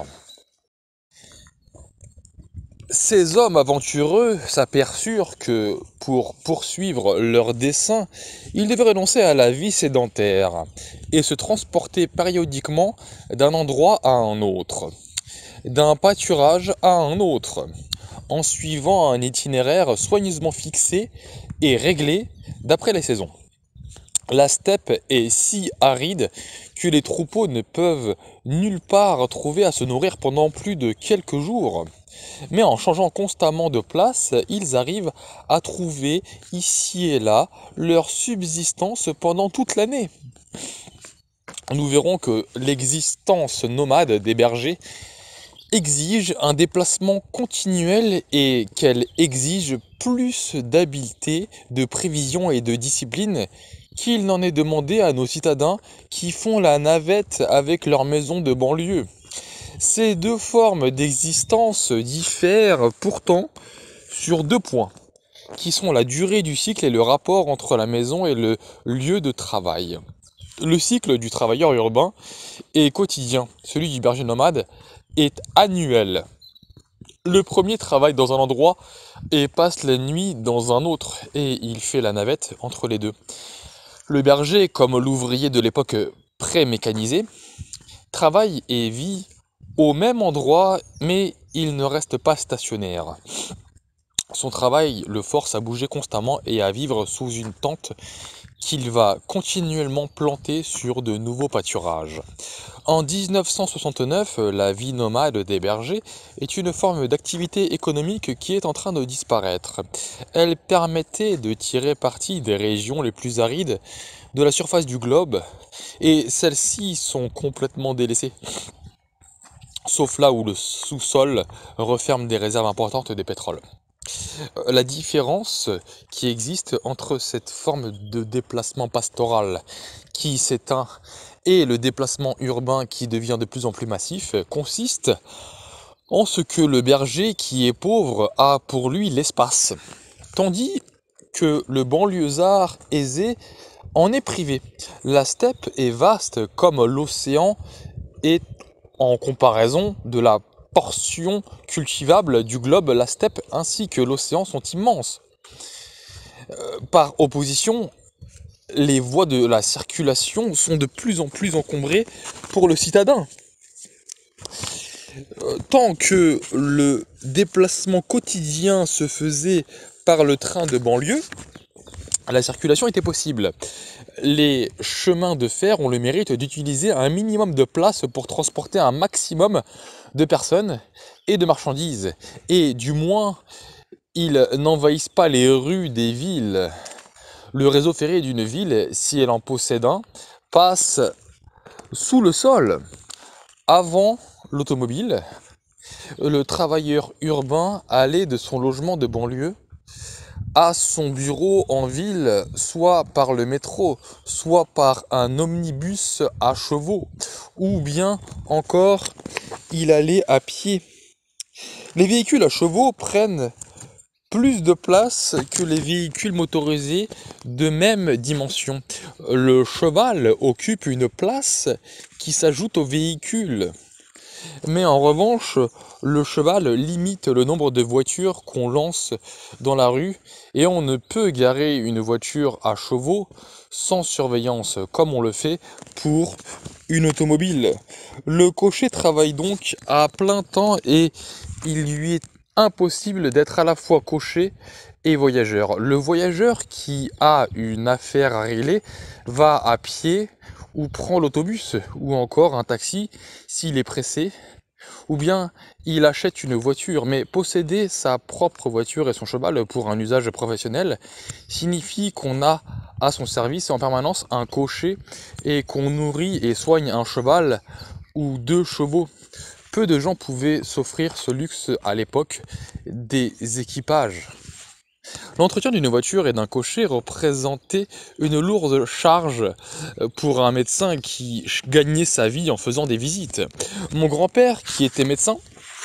Ces hommes aventureux s'aperçurent que, pour poursuivre leur dessein, ils devaient renoncer à la vie sédentaire et se transporter périodiquement d'un endroit à un autre, d'un pâturage à un autre, en suivant un itinéraire soigneusement fixé et réglé d'après les saisons. La steppe est si aride que les troupeaux ne peuvent nulle part trouver à se nourrir pendant plus de quelques jours. Mais en changeant constamment de place, ils arrivent à trouver ici et là leur subsistance pendant toute l'année. Nous verrons que l'existence nomade des bergers exige un déplacement continuel et qu'elle exige plus d'habileté, de prévision et de discipline qu'il n'en est demandé à nos citadins qui font la navette avec leur maison de banlieue. Ces deux formes d'existence diffèrent pourtant sur deux points, qui sont la durée du cycle et le rapport entre la maison et le lieu de travail. Le cycle du travailleur urbain est quotidien, celui du berger nomade est annuel. Le premier travaille dans un endroit et passe la nuit dans un autre, et il fait la navette entre les deux. Le berger, comme l'ouvrier de l'époque pré-mécanisée, travaille et vit au même endroit, mais il ne reste pas stationnaire. Son travail le force à bouger constamment et à vivre sous une tente qu'il va continuellement planter sur de nouveaux pâturages. En mille neuf cent soixante-neuf, la vie nomade des bergers est une forme d'activité économique qui est en train de disparaître. Elle permettait de tirer parti des régions les plus arides de la surface du globe, et celles-ci sont complètement délaissées. Sauf là où le sous-sol referme des réserves importantes de pétrole. La différence qui existe entre cette forme de déplacement pastoral qui s'éteint et le déplacement urbain qui devient de plus en plus massif consiste en ce que le berger qui est pauvre a pour lui l'espace, tandis que le banlieusard aisé en est privé. La steppe est vaste comme l'océan est en comparaison de la portion cultivable du globe. La steppe ainsi que l'océan sont immenses. Euh, par opposition, les voies de la circulation sont de plus en plus encombrées pour le citadin. Euh, tant que le déplacement quotidien se faisait par le train de banlieue, la circulation était possible. Les chemins de fer ont le mérite d'utiliser un minimum de place pour transporter un maximum de personnes et de marchandises. Et du moins, ils n'envahissent pas les rues des villes. Le réseau ferré d'une ville, si elle en possède un, passe sous le sol. Avant l'automobile, le travailleur urbain allait de son logement de banlieue à son bureau en ville, soit par le métro, soit par un omnibus à chevaux, ou bien encore il allait à pied. Les véhicules à chevaux prennent plus de place que les véhicules motorisés de même dimension. Le cheval occupe une place qui s'ajoute au véhicule. Mais en revanche, le cheval limite le nombre de voitures qu'on lance dans la rue et on ne peut garer une voiture à chevaux sans surveillance comme on le fait pour une automobile. Le cocher travaille donc à plein temps et il lui est impossible d'être à la fois cocher et voyageur. Le voyageur qui a une affaire à régler va à pied ou prend l'autobus ou encore un taxi s'il est pressé Ou bien il achète une voiture, mais posséder sa propre voiture et son cheval pour un usage professionnel signifie qu'on a à son service en permanence un cocher et qu'on nourrit et soigne un cheval ou deux chevaux. Peu de gens pouvaient s'offrir ce luxe à l'époque des équipages. L'entretien d'une voiture et d'un cocher représentait une lourde charge pour un médecin qui gagnait sa vie en faisant des visites. Mon grand-père, qui était médecin,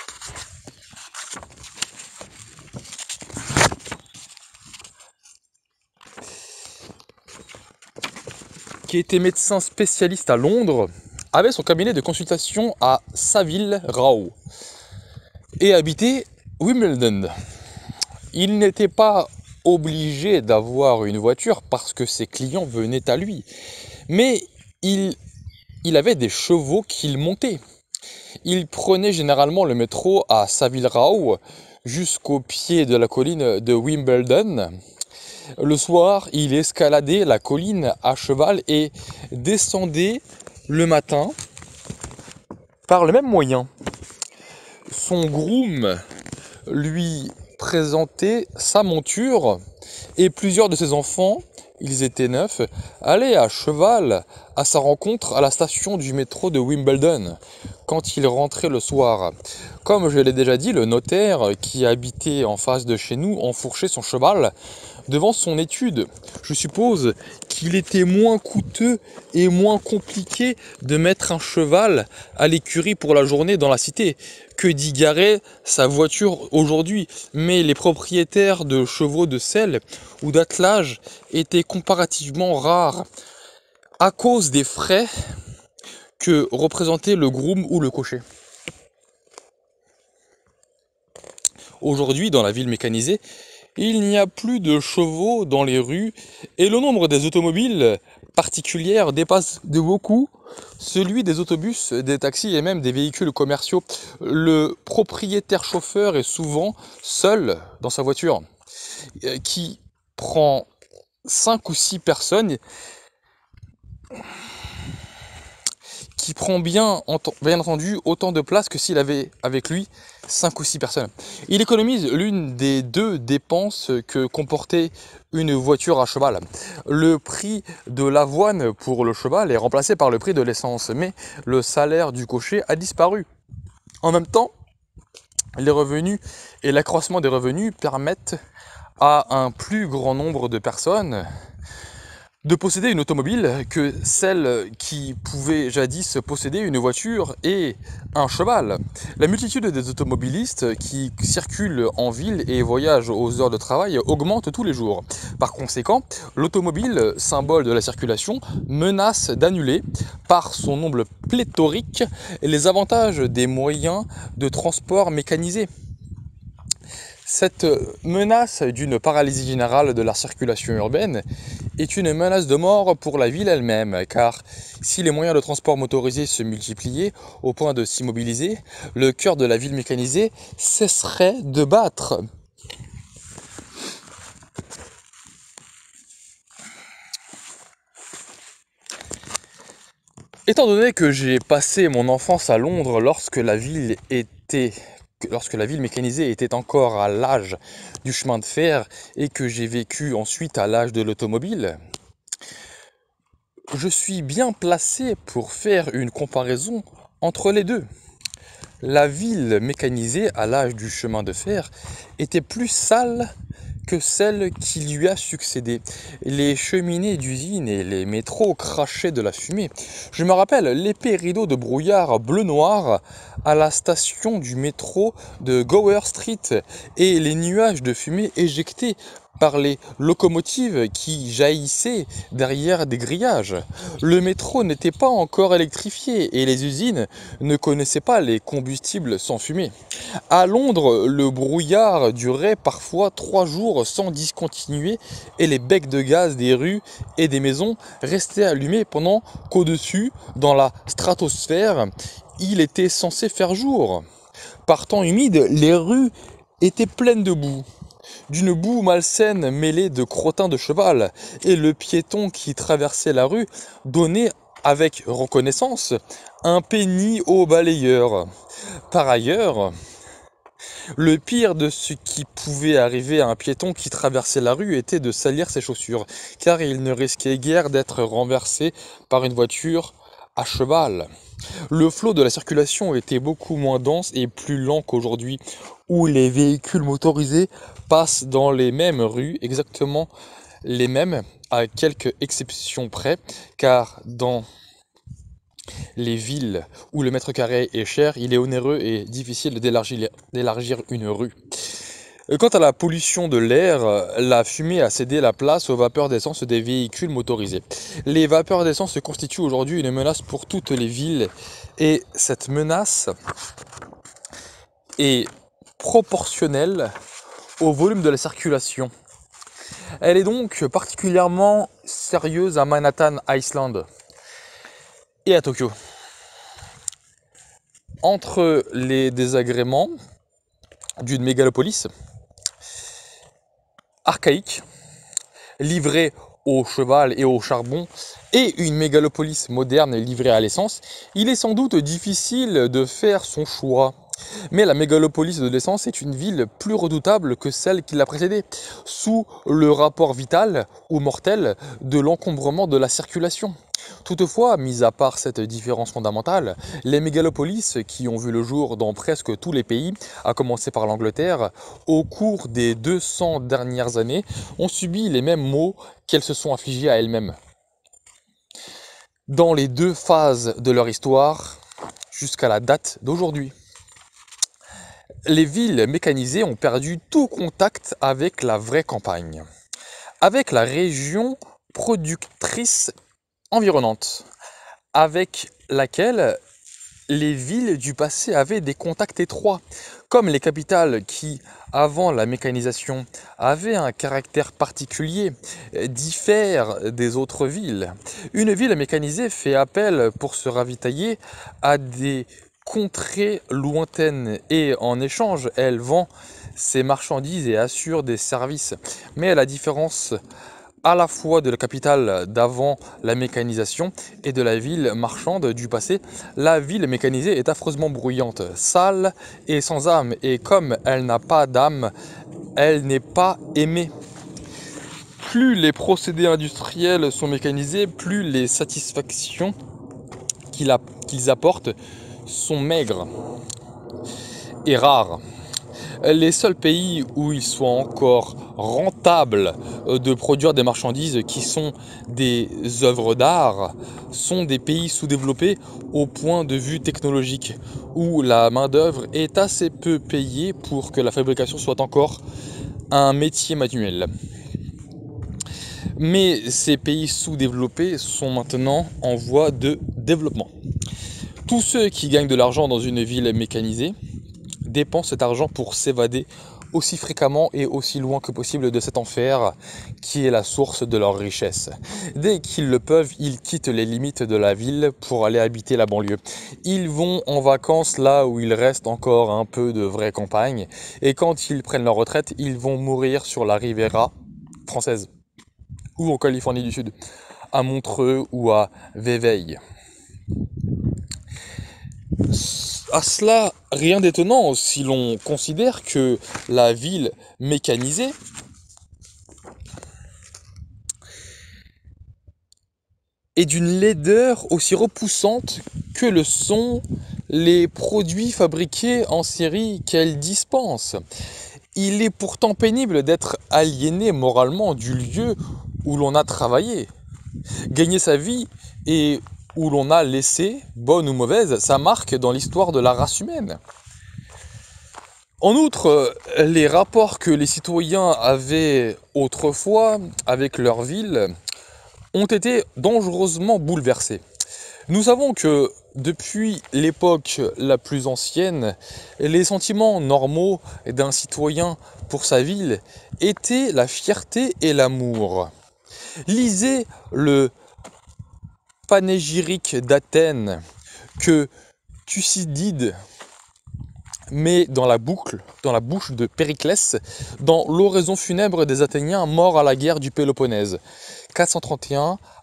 qui était médecin spécialiste à Londres, avait son cabinet de consultation à Savile Row et habitait Wimbledon. Il n'était pas obligé d'avoir une voiture parce que ses clients venaient à lui, mais il, il avait des chevaux qu'il montait. Il prenait généralement le métro à Savile Row jusqu'au pied de la colline de Wimbledon. Le soir, il escaladait la colline à cheval et descendait le matin par le même moyen. Son groom lui présentait sa monture et plusieurs de ses enfants, ils étaient neufs, allaient à cheval à sa rencontre à la station du métro de Wimbledon quand il rentrait le soir. Comme je l'ai déjà dit, le notaire qui habitait en face de chez nous enfourchait son cheval devant son étude. Je suppose qu'il était moins coûteux et moins compliqué de mettre un cheval à l'écurie pour la journée dans la cité que d'y garer sa voiture aujourd'hui. Mais les propriétaires de chevaux de selle ou d'attelage étaient comparativement rares à cause des frais que représentait le groom ou le cocher. Aujourd'hui, dans la ville mécanisée, il n'y a plus de chevaux dans les rues et le nombre des automobiles particulières dépasse de beaucoup celui des autobus, des taxis et même des véhicules commerciaux. Le propriétaire chauffeur est souvent seul dans sa voiture, qui prend cinq ou six personnes, qui prend bien, bien entendu autant de place que s'il avait avec lui cinq ou six personnes. Il économise l'une des deux dépenses que comportait une voiture à cheval. Le prix de l'avoine pour le cheval est remplacé par le prix de l'essence, mais le salaire du cocher a disparu. En même temps, les revenus et l'accroissement des revenus permettent à un plus grand nombre de personnes de posséder une automobile que celle qui pouvait jadis posséder une voiture et un cheval. La multitude des automobilistes qui circulent en ville et voyagent aux heures de travail augmente tous les jours. Par conséquent, l'automobile, symbole de la circulation, menace d'annuler, par son nombre pléthorique, les avantages des moyens de transport mécanisés. Cette menace d'une paralysie générale de la circulation urbaine est une menace de mort pour la ville elle-même, car si les moyens de transport motorisés se multipliaient au point de s'immobiliser, le cœur de la ville mécanisée cesserait de battre. Étant donné que j'ai passé mon enfance à Londres lorsque la ville était lorsque la ville mécanisée était encore à l'âge du chemin de fer et que j'ai vécu ensuite à l'âge de l'automobile, je suis bien placé pour faire une comparaison entre les deux. La ville mécanisée à l'âge du chemin de fer était plus sale que celle qui lui a succédé. Les cheminées d'usines et les métros crachaient de la fumée. Je me rappelle l'épais rideau de brouillard bleu-noir à la station du métro de Gower Street et les nuages de fumée éjectés par les locomotives qui jaillissaient derrière des grillages. Le métro n'était pas encore électrifié et les usines ne connaissaient pas les combustibles sans fumée. À Londres, le brouillard durait parfois trois jours sans discontinuer et les becs de gaz des rues et des maisons restaient allumés pendant qu'au-dessus, dans la stratosphère, il était censé faire jour. Par temps humide, les rues étaient pleines de boue. D'une boue malsaine mêlée de crottin de cheval, et le piéton qui traversait la rue donnait avec reconnaissance un penny au balayeur. Par ailleurs, le pire de ce qui pouvait arriver à un piéton qui traversait la rue était de salir ses chaussures, car il ne risquait guère d'être renversé par une voiture à cheval. Le flot de la circulation était beaucoup moins dense et plus lent qu'aujourd'hui, où les véhicules motorisés passent dans les mêmes rues, exactement les mêmes, à quelques exceptions près, car dans les villes où le mètre carré est cher, il est onéreux et difficile d'élargir d'élargir une rue. Quant à la pollution de l'air, la fumée a cédé la place aux vapeurs d'essence des véhicules motorisés. Les vapeurs d'essence constituent aujourd'hui une menace pour toutes les villes et cette menace est proportionnelle au volume de la circulation. Elle est donc particulièrement sérieuse à Manhattan Island et à Tokyo. Entre les désagréments d'une mégalopolis archaïque, livrée au cheval et au charbon, et une mégalopolis moderne livrée à l'essence, il est sans doute difficile de faire son choix. Mais la mégalopolis de l'essence est une ville plus redoutable que celle qui l'a précédée, sous le rapport vital ou mortel de l'encombrement de la circulation. Toutefois, mis à part cette différence fondamentale, les mégalopolis qui ont vu le jour dans presque tous les pays, à commencer par l'Angleterre, au cours des deux cents dernières années, ont subi les mêmes maux qu'elles se sont infligés à elles-mêmes. Dans les deux phases de leur histoire, jusqu'à la date d'aujourd'hui. Les villes mécanisées ont perdu tout contact avec la vraie campagne, avec la région productrice environnante, avec laquelle les villes du passé avaient des contacts étroits, comme les capitales qui, avant la mécanisation, avaient un caractère particulier, diffèrent des autres villes. Une ville mécanisée fait appel pour se ravitailler à des contrées lointaines et en échange, elle vend ses marchandises et assure des services. Mais à la différence à la fois de la capitale d'avant la mécanisation et de la ville marchande du passé, la ville mécanisée est affreusement bruyante, sale et sans âme, et comme elle n'a pas d'âme, elle n'est pas aimée. Plus les procédés industriels sont mécanisés, plus les satisfactions qu'ils apportent sont maigres et rares. Les seuls pays où il soit encore rentable de produire des marchandises qui sont des œuvres d'art sont des pays sous-développés au point de vue technologique, où la main-d'œuvre est assez peu payée pour que la fabrication soit encore un métier manuel. Mais ces pays sous-développés sont maintenant en voie de développement. Tous ceux qui gagnent de l'argent dans une ville mécanisée dépensent cet argent pour s'évader aussi fréquemment et aussi loin que possible de cet enfer qui est la source de leur richesse. Dès qu'ils le peuvent, ils quittent les limites de la ville pour aller habiter la banlieue. Ils vont en vacances là où il reste encore un peu de vraie campagne, et quand ils prennent leur retraite, ils vont mourir sur la Riviera française ou en Californie du Sud, à Montreux ou à Vevey. À cela, rien d'étonnant si l'on considère que la ville mécanisée est d'une laideur aussi repoussante que le sont les produits fabriqués en série qu'elle dispense. Il est pourtant pénible d'être aliéné moralement du lieu où l'on a travaillé, gagné sa vie et où l'on a laissé, bonne ou mauvaise, sa marque dans l'histoire de la race humaine. En outre, les rapports que les citoyens avaient autrefois avec leur ville ont été dangereusement bouleversés. Nous savons que depuis l'époque la plus ancienne, les sentiments normaux d'un citoyen pour sa ville étaient la fierté et l'amour. Lisez le panégyrique d'Athènes que Thucydide met dans la boucle, dans la bouche de Périclès, dans l'oraison funèbre des Athéniens morts à la guerre du Péloponnèse, quatre cent trente et un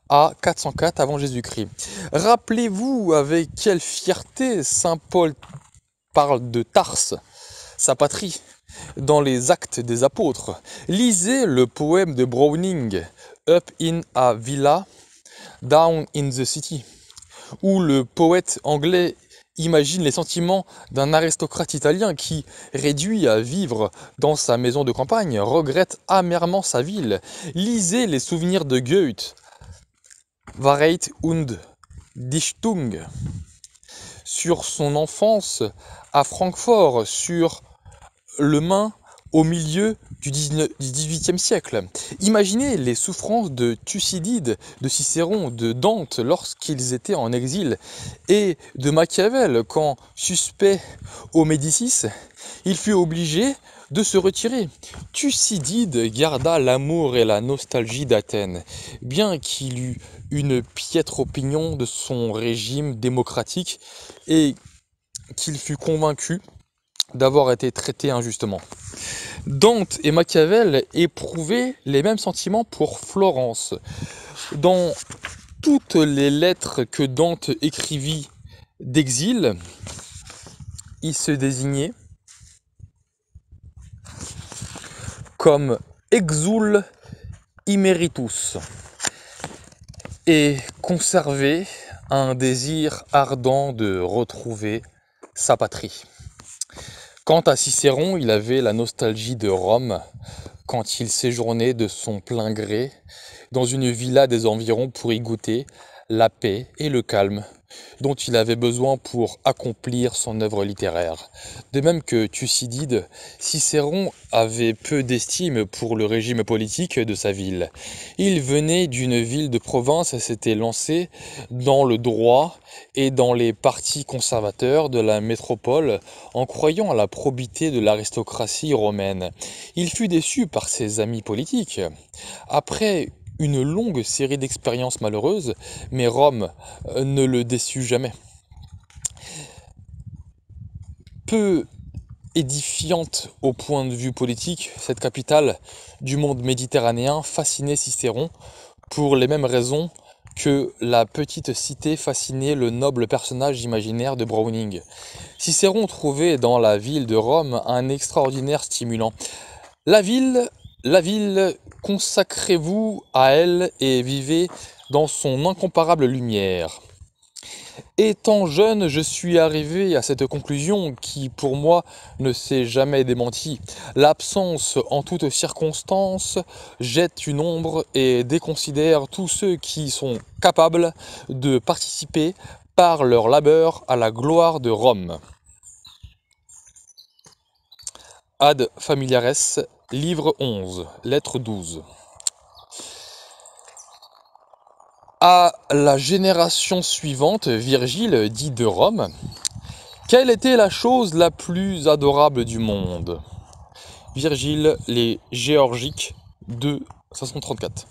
à quatre cent quatre avant Jésus-Christ. Rappelez-vous avec quelle fierté saint Paul parle de Tarse, sa patrie, dans les Actes des Apôtres. Lisez le poème de Browning, Up in a Villa, Down in the City, où le poète anglais imagine les sentiments d'un aristocrate italien qui, réduit à vivre dans sa maison de campagne, regrette amèrement sa ville. Lisez les souvenirs de Goethe, Wahrheit und Dichtung, sur son enfance à Francfort, sur le Main au milieu du dix-huitième siècle. Imaginez les souffrances de Thucydide, de Cicéron, de Dante lorsqu'ils étaient en exil, et de Machiavel quand, suspect aux Médicis, il fut obligé de se retirer. Thucydide garda l'amour et la nostalgie d'Athènes, bien qu'il eût une piètre opinion de son régime démocratique et qu'il fût convaincu d'avoir été traité injustement. Dante et Machiavel éprouvaient les mêmes sentiments pour Florence. Dans toutes les lettres que Dante écrivit d'exil, il se désignait comme exul immeritus et conservait un désir ardent de retrouver sa patrie. Quant à Cicéron, il avait la nostalgie de Rome quand il séjournait de son plein gré dans une villa des environs pour y goûter la paix et le calme dont il avait besoin pour accomplir son œuvre littéraire. De même que Thucydide, Cicéron avait peu d'estime pour le régime politique de sa ville. Il venait d'une ville de province et s'était lancé dans le droit et dans les partis conservateurs de la métropole en croyant à la probité de l'aristocratie romaine. Il fut déçu par ses amis politiques. Après une longue série d'expériences malheureuses, mais Rome ne le déçut jamais. Peu édifiante au point de vue politique, cette capitale du monde méditerranéen fascinait Cicéron pour les mêmes raisons que la petite cité fascinait le noble personnage imaginaire de Browning. Cicéron trouvait dans la ville de Rome un extraordinaire stimulant. La ville, la ville, consacrez-vous à elle et vivez dans son incomparable lumière. Étant jeune, je suis arrivé à cette conclusion qui, pour moi, ne s'est jamais démentie. L'absence, en toutes circonstances, jette une ombre et déconsidère tous ceux qui sont capables de participer par leur labeur à la gloire de Rome. Ad Familiares, livre onze, lettre douze. À la génération suivante, Virgile dit de Rome, « Quelle était la chose la plus adorable du monde ?» Virgile, les Géorgiques, deux, cinq cent trente-quatre.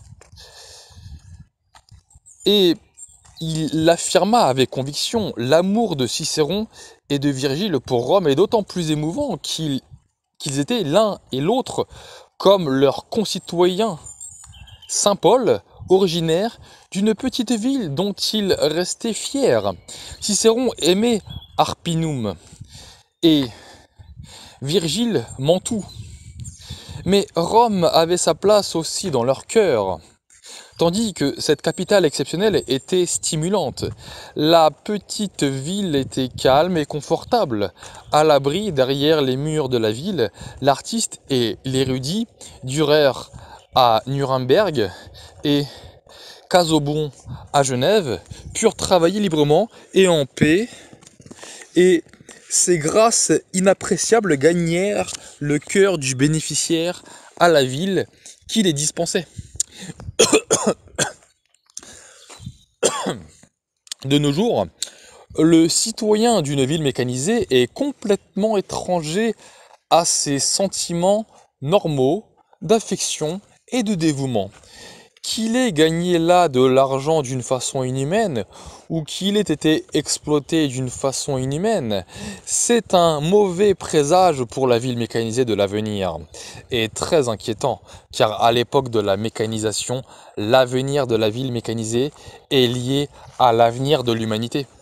Et il affirma avec conviction, l'amour de Cicéron et de Virgile pour Rome est d'autant plus émouvant qu'ils qu'ils étaient l'un et l'autre comme leurs concitoyens. Saint Paul, originaire d'une petite ville dont il restait fier. Cicéron aimait Arpinum et Virgile Mantoue. Mais Rome avait sa place aussi dans leur cœur, tandis que cette capitale exceptionnelle était stimulante. La petite ville était calme et confortable. À l'abri derrière les murs de la ville, l'artiste et l'érudit durèrent à Nuremberg et Casaubon à Genève purent travailler librement et en paix, et ces grâces inappréciables gagnèrent le cœur du bénéficiaire à la ville qui les dispensait. De nos jours, le citoyen d'une ville mécanisée est complètement étranger à ses sentiments normaux d'affection et de dévouement. Qu'il ait gagné là de l'argent d'une façon inhumaine ou qu'il ait été exploité d'une façon inhumaine, c'est un mauvais présage pour la ville mécanisée de l'avenir et très inquiétant car à l'époque de la mécanisation, l'avenir de la ville mécanisée est lié à l'avenir de l'humanité.